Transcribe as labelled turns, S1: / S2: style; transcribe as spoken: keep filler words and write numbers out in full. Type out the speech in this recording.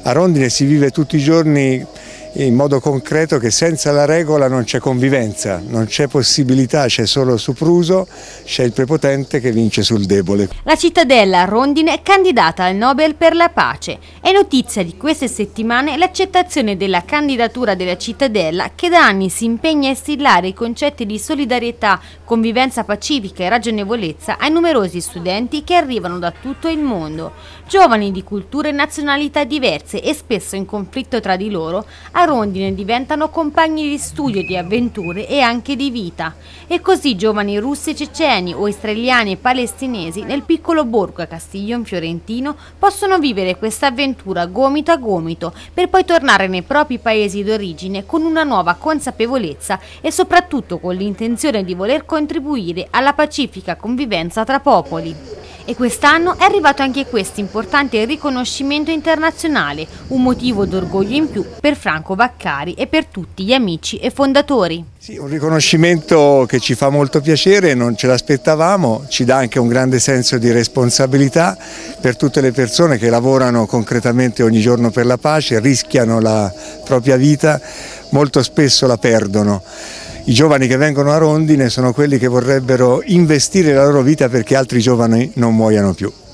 S1: A Rondine si vive tutti i giorni in modo concreto che senza la regola non c'è convivenza, non c'è possibilità, c'è solo sopruso, c'è il prepotente che vince sul debole.
S2: La cittadella a Rondine è candidata al Nobel per la pace. È notizia di queste settimane l'accettazione della candidatura della cittadella che da anni si impegna a instillare i concetti di solidarietà, convivenza pacifica e ragionevolezza ai numerosi studenti che arrivano da tutto il mondo. Giovani di culture e nazionalità diverse e spesso in conflitto tra di loro, a Rondine diventano compagni di studio, di avventure e anche di vita. E così giovani russi e ceceni o israeliani e palestinesi nel piccolo borgo a Castiglion Fiorentino possono vivere questa avventura gomito a gomito per poi tornare nei propri paesi d'origine con una nuova consapevolezza e soprattutto con l'intenzione di voler contribuire alla pacifica convivenza tra popoli. E quest'anno è arrivato anche questo importante riconoscimento internazionale, un motivo d'orgoglio in più per Franco Vaccari e per tutti gli amici e fondatori.
S1: Sì, un riconoscimento che ci fa molto piacere, non ce l'aspettavamo, ci dà anche un grande senso di responsabilità per tutte le persone che lavorano concretamente ogni giorno per la pace, rischiano la propria vita, molto spesso la perdono. I giovani che vengono a Rondine sono quelli che vorrebbero investire la loro vita perché altri giovani non muoiano più.